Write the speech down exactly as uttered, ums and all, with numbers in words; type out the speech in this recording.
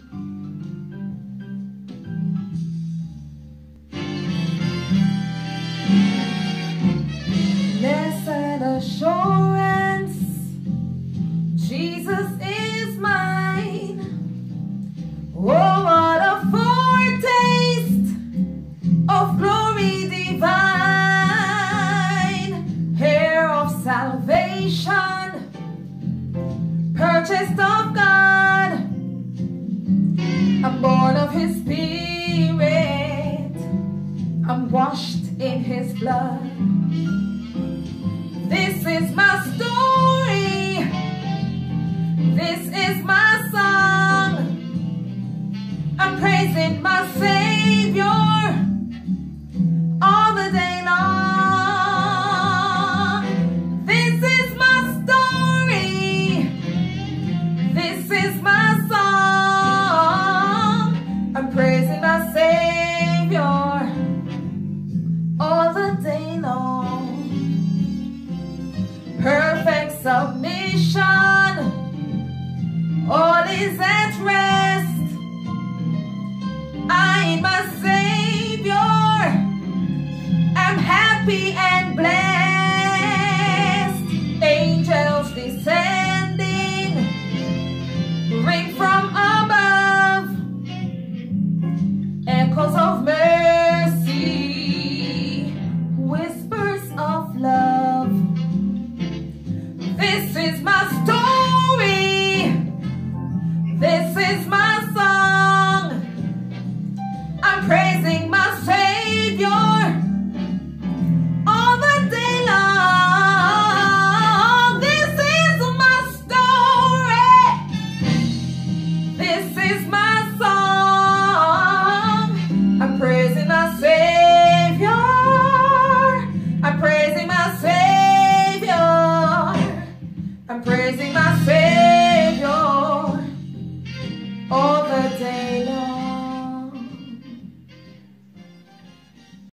Blessed assurance, Jesus is mine. Oh, what a foretaste of glory divine. Heir of salvation, purchased of God. I'm born of His Spirit, I'm washed in His blood. This is my story, this is my song. I'm praising my Savior all the day long. This is my story, this is my song. I'm praising my Savior all the day long. Perfect submission, all is at rest. I, my Savior, am happy and